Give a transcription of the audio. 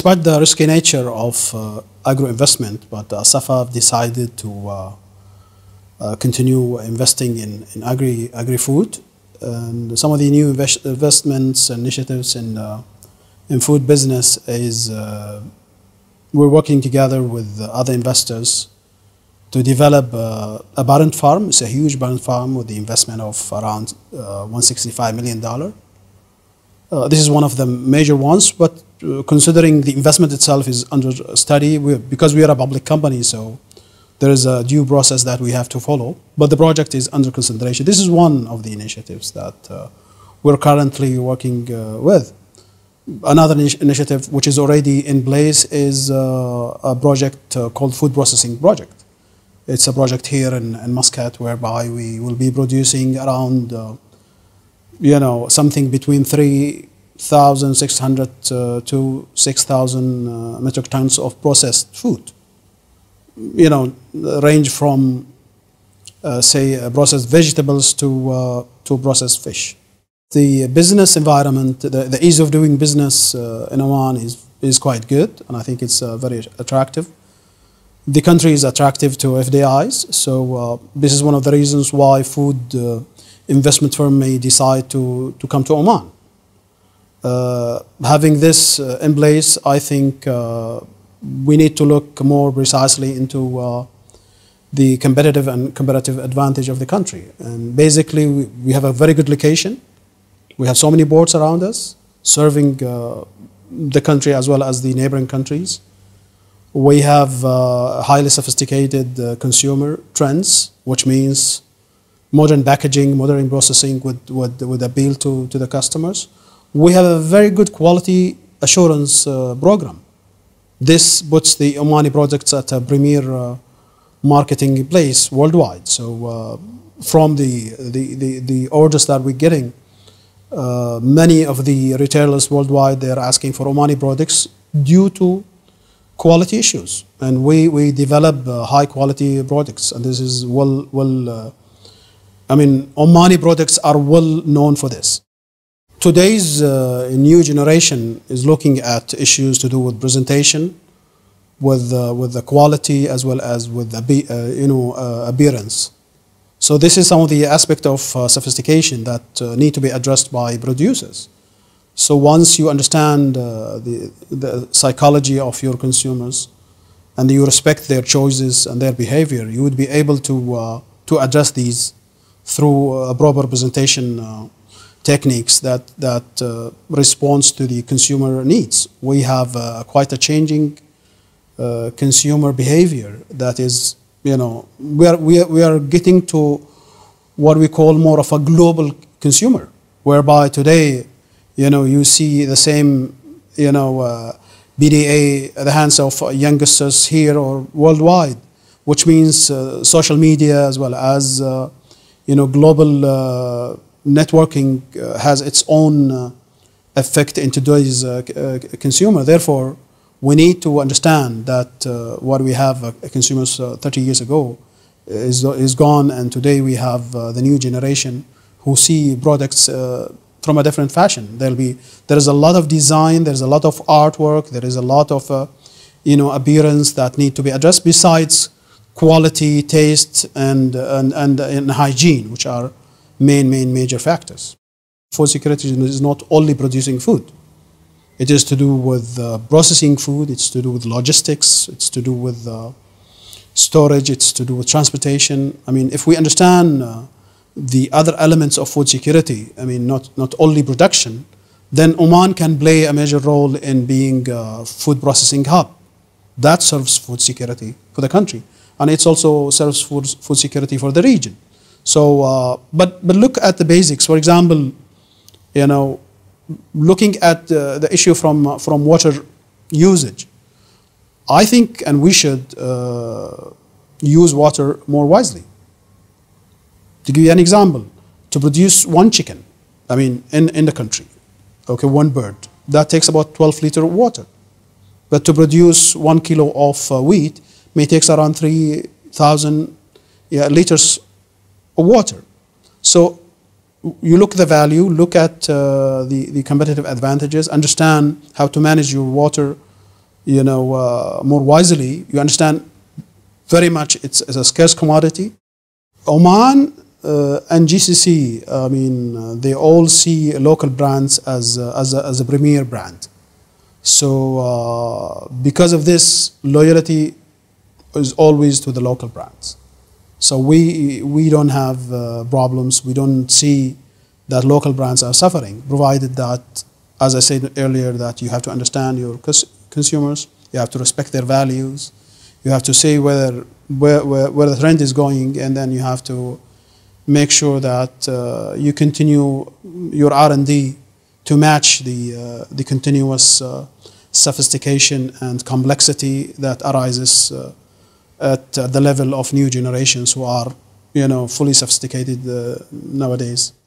despite the risky nature of agro-investment, but SAFA decided to continue investing in agri-food. And some of the new investments initiatives in food business is we're working together with other investors to develop a parent farm. It's a huge parent farm with the investment of around $165 million. This is one of the major ones, but considering the investment itself is under study, because we are a public company, so there is a due process that we have to follow. But the project is under consideration. This is one of the initiatives that we're currently working with. Another initiative which is already in place is a project called Food Processing Project. It's a project here in Muscat whereby we will be producing around something between 3,600 to 6,000 metric tons of processed food. Range from say processed vegetables to processed fish. The business environment, the ease of doing business in Oman is quite good, and I think it's very attractive. The country is attractive to FDIs, so this is one of the reasons why food investment firm may decide to come to Oman. Having this in place, I think we need to look more precisely into the competitive and comparative advantage of the country. And basically, we have a very good location. We have so many ports around us, serving the country as well as the neighboring countries. We have highly sophisticated consumer trends, which means modern packaging, modern processing would appeal to the customers. We have a very good quality assurance program. This puts the Omani products at a premier marketing place worldwide. So from the orders that we're getting, many of the retailers worldwide, they're asking for Omani products due to quality issues. And we develop high quality products, and this is Omani products are well known for this. Today's new generation is looking at issues to do with presentation, with the quality as well as with the appearance. So this is some of the aspect of sophistication that need to be addressed by producers. So once you understand the psychology of your consumers and you respect their choices and their behavior, you would be able to address these through a proper presentation techniques that responds to the consumer needs. We have quite a changing consumer behavior that is, we are getting to what we call more of a global consumer, whereby today, you see the same, BDA at the hands of youngsters here or worldwide, which means social media as well as, global networking has its own effect in today's consumer. Therefore, we need to understand that what we have consumers 30 years ago is gone, and today we have the new generation who see products from a different fashion. There is a lot of design, there is a lot of artwork, there is a lot of appearance that need to be addressed besides quality, taste, and hygiene, which are major factors. Food security is not only producing food. It is to do with processing food, it's to do with logistics, it's to do with storage, it's to do with transportation. If we understand the other elements of food security, not only production, then Oman can play a major role in being a food processing hub. That serves food security for the country, and it also serves food security for the region. So, but look at the basics. For example, looking at the issue from water usage, I think, and we should use water more wisely. To give you an example, to produce one chicken, in the country, okay, one bird, that takes about 12 liters of water. But to produce 1 kilo of wheat may take around 3,000 liters of water. So you look at the value, look at the competitive advantages, understand how to manage your water more wisely, you understand very much it's a scarce commodity. Oman and GCC, I mean, they all see local brands as a premier brand. So because of this, loyalty is always to the local brands. So we don't have problems. We don't see that local brands are suffering, provided that, as I said earlier, that you have to understand your consumers, you have to respect their values, you have to say where the trend is going, and then you have to make sure that you continue your R&D to match the continuous sophistication and complexity that arises at the level of new generations who are, fully sophisticated nowadays.